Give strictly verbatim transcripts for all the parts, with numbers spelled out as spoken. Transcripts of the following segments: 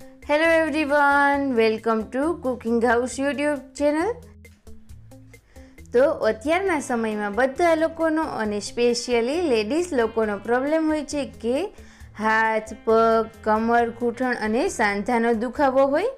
Hello everyone, welcome to cooking house YouTube channel. તો અત્યારના સમયમાં બધા લોકોનો અને સ્પેશિયલી લેડીઝ લોકોનો પ્રોબ્લેમ હોય છે કે હાથ, પગ, કમર, ઘૂંટણ અને સાંધાનો દુખાવો હોય।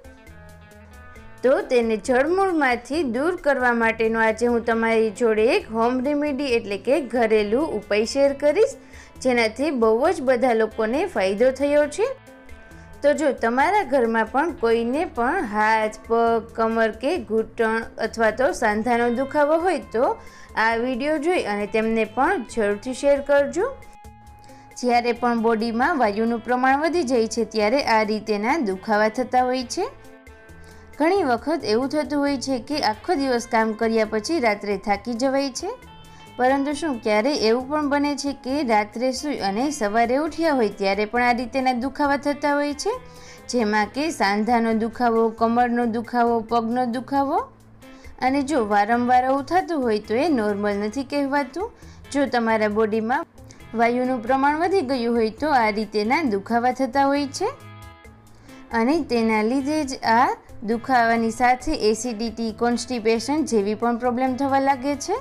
તો તેને જડમૂળમાંથી દૂર કરવા માટેનો આજે હું તમારી જોડે એક હોમ રેમેડી એટલે કે ઘરેલું ઉપાય શેર કરીશ, જેનાથી બહુ જ બધા લોકોને ફાયદો થયો છે। તો જો તમારા ઘરમાં પણ કોઈને પણ હાથ, પગ, કમર કે ઘૂંટણ અથવા તો સાંધાનો દુખાવો હોય તો આ વિડીયો જોઈ અને તેમને પણ જરૂરથી શેર કરજો। જ્યારે પણ બોડીમાં વાયુનું પ્રમાણ વધી જાય છે ત્યારે આ રીતેના દુખાવા થતા હોય છે। ઘણી વખત એવું થતું હોય છે કે આખો દિવસ કામ કર્યા પછી રાત્રે થાકી જવાય છે, પરંતુ શું ક્યારેય એવું પણ બને છે કે રાત્રે સૂઈ અને સવારે ઉઠ્યા હોય ત્યારે પણ આ રીતેના દુખાવા થતા હોય છે, જેમાં કે સાંધાનો દુખાવો, કમરનો દુખાવો, પગનો દુખાવો। અને જો વારંવાર આવું થતું હોય તો એ નોર્મલ નથી કહેવાતું। જો તમારા બોડીમાં વાયુનું પ્રમાણ વધી ગયું હોય તો આ રીતેના દુખાવા થતા હોય છે, અને તેના લીધે જ આ દુખાવાની સાથે એસિડિટી, કોન્સ્ટિપેશન જેવી પણ પ્રોબ્લેમ થવા લાગે છે,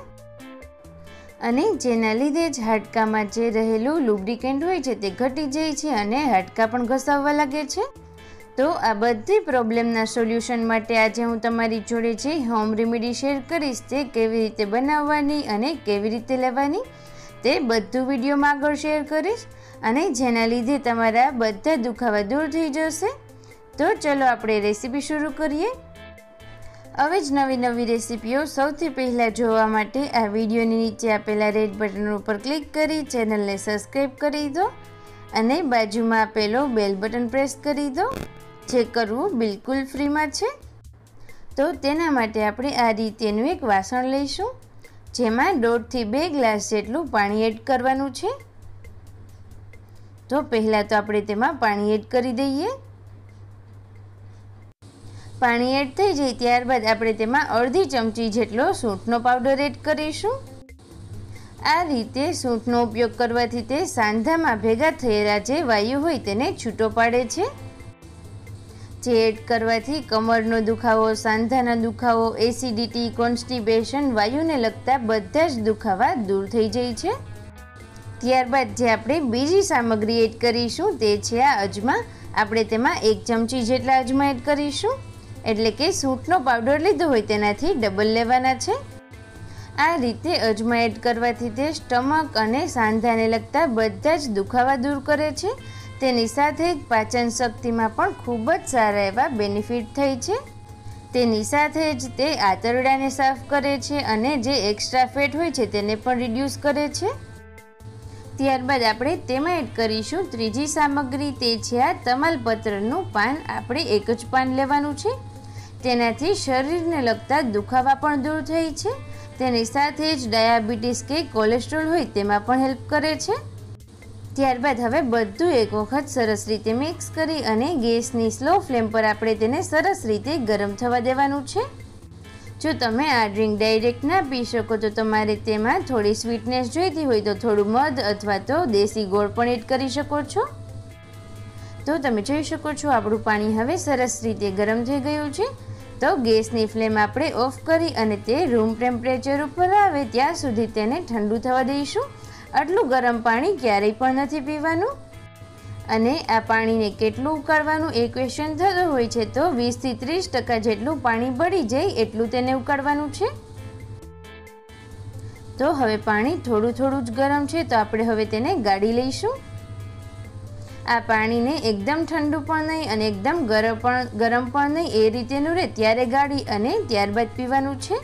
અને જેના લીધે જ હાડકામાં જે રહેલું લુબ્રિકેન્ટ હોય છે તે ઘટી જાય છે અને હાડકાં પણ ઘસાવવા લાગે છે। તો આ બધી પ્રોબ્લેમના સોલ્યુશન માટે આજે હું તમારી જોડે જે હોમ રેમેડી શેર કરીશ તે કેવી રીતે બનાવવાની અને કેવી રીતે લેવાની તે બધું વિડીયોમાં આગળ શેર કરીશ, અને જેના લીધે તમારા બધા દુખાવા દૂર થઈ જશે। તો ચલો આપણે રેસીપી શરૂ કરીએ। હવે જ નવી નવી રેસીપીઓ સૌથી પહેલાં જોવા માટે આ વિડીયોની નીચે આપેલા રેડ બટન ઉપર ક્લિક કરી ચેનલને સબસ્ક્રાઈબ કરી દો અને બાજુમાં આપેલો બેલ બટન પ્રેસ કરી દો, જે કરવું બિલકુલ ફ્રીમાં છે। તો તેના માટે આપણે આ રીતેનું એક વાસણ લઈશું, જેમાં દોઢથી બે ગ્લાસ જેટલું પાણી એડ કરવાનું છે। તો પહેલાં તો આપણે તેમાં પાણી એડ કરી દઈએ। પાણી એડ થઈ જાય ત્યારબાદ આપણે તેમાં અડધી ચમચી જેટલો સૂંઠનો પાવડર એડ કરીશું। આ રીતે સૂંઠનો ઉપયોગ કરવાથી તે સાંધામાં ભેગા થયેલા જે વાયુ હોય તેને છૂટો પાડે છે, જે એડ કરવાથી કમરનો દુખાવો, સાંધાના દુખાવો, એસિડિટી, કોન્સ્ટિપેશન, વાયુને લગતા બધા જ દુખાવા દૂર થઈ જાય છે। ત્યારબાદ જે આપણે બીજી સામગ્રી એડ કરીશું તે છે આ અજમા। આપણે તેમાં એક ચમચી જેટલા અજમા એડ કરીશું, એટલે કે સૂંઠનો પાવડર લીધો હોય તેનાથી ડબલ લેવાના છે। આ રીતે અજમા એડ કરવાથી તે સ્ટમક અને સાંધાને લગતા બધા જ દુખાવા દૂર કરે છે, તેની સાથે જ પાચન શક્તિમાં પણ ખૂબ જ સારા એવા બેનિફિટ થાય છે। તેની સાથે જ તે આંતરડાને સાફ કરે છે અને જે એક્સ્ટ્રા ફેટ હોય છે તેને પણ રિડ્યુસ કરે છે। ત્યારબાદ આપણે તેમાં એડ કરીશું ત્રીજી સામગ્રી, તે છે આ તમાલપત્રનું પાન। આપણે એક જ પાન લેવાનું છે, તેનાથી શરીરને લગતા દુખાવા પણ દૂર થાય છે, તેની સાથે જ ડાયાબિટીસ કે કોલેસ્ટ્રોલ હોય તેમાં પણ હેલ્પ કરે છે। ત્યારબાદ હવે બધું એક વખત સરસ રીતે મિક્સ કરી અને ગેસની સ્લો ફ્લેમ પર આપણે તેને સરસ રીતે ગરમ થવા દેવાનું છે। જો તમે આ ડ્રિંક ડાયરેક્ટ ના પી શકો તો તમારે તેમાં થોડી સ્વીટનેસ જોઈતી હોય તો થોડું મધ અથવા તો દેશી ગોળ પણ એડ કરી શકો છો। તો તમે જોઈ શકો છો આપણું પાણી હવે સરસ રીતે ગરમ થઈ ગયું છે। તો ગેસની ફ્લેમ આપણે ઓફ કરી અને તે રૂમ ટેમ્પરેચર ઉપર આવે ત્યાં સુધી તેને ઠંડુ થવા દઈશું। આટલું ગરમ પાણી ક્યારેય પણ નથી પીવાનું। અને આ પાણીને કેટલું ઉકાળવાનું એ ક્વેશ્ચન થતો હોય છે, તો વીસથી ત્રીસ ટકા જેટલું પાણી બળી જાય એટલું તેને ઉકાળવાનું છે। તો હવે પાણી થોડું થોડું જ ગરમ છે, તો આપણે હવે તેને ગાળી લઈશું। આ પાણીને એકદમ ઠંડુ પણ નહીં અને એકદમ ગરમ પણ ગરમ પણ નહીં એ રીતેનું રહે ત્યારે ગાળી અને ત્યારબાદ પીવાનું છે।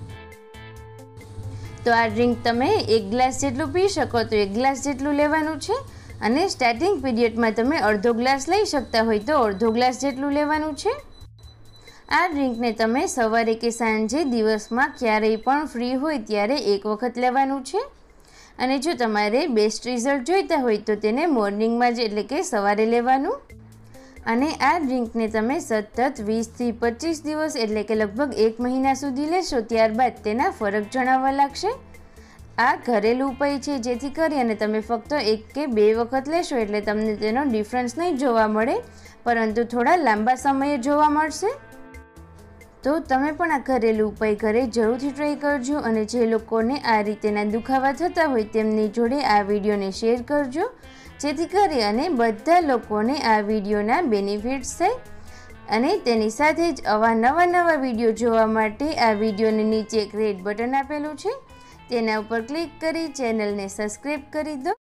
તો આ ડ્રિંક તમે એક ગ્લાસ જેટલું પી શકો તો એક ગ્લાસ જેટલું લેવાનું છે, અને સ્ટાર્ટિંગ પીરિયડમાં તમે અડધો ગ્લાસ લઈ શકતા હોય તો અડધો ગ્લાસ જેટલું લેવાનું છે। આ ડ્રિંકને તમે સવારે કે સાંજે દિવસમાં ક્યારેય પણ ફ્રી હોય ત્યારે એક વખત લેવાનું છે, અને જો તમારે બેસ્ટ રિઝલ્ટ જોઈતા હોય તો તેને મોર્નિંગમાં જ એટલે કે સવારે લેવાનું। અને આ ડ્રિંકને તમે સતત વીસથી પચીસ દિવસ એટલે કે લગભગ એક મહિના સુધી લેશો ત્યારબાદ તેના ફરક જણાવવા લાગશે। આ ઘરેલું ઉપાય છે, જેથી કરી અને તમે ફક્ત એક કે બે વખત લેશો એટલે તમને તેનો ડિફરન્સ નહીં જોવા મળે, પરંતુ થોડા લાંબા સમયે જોવા મળશે. તો તમે પણ આ ઘરેલું ઉપાય ઘરે જરૂરથી ટ્રાય કરજો અને જે લોકોને આ રીતેના દુખાવા થતા હોય તેમની જોડે આ વિડીયોને શેર કરજો, જેથી કરી અને બધા લોકોને આ વિડીયોના બેનિફિટ્સ થાય. અને તેની સાથે જ આવા નવા નવા વિડીયો જોવા માટે આ વિડીયોની નીચે એક રેડ બટન આપેલું છે, તેના ઉપર ક્લિક કરી ચેનલને સબસ્ક્રાઈબ કરી દો.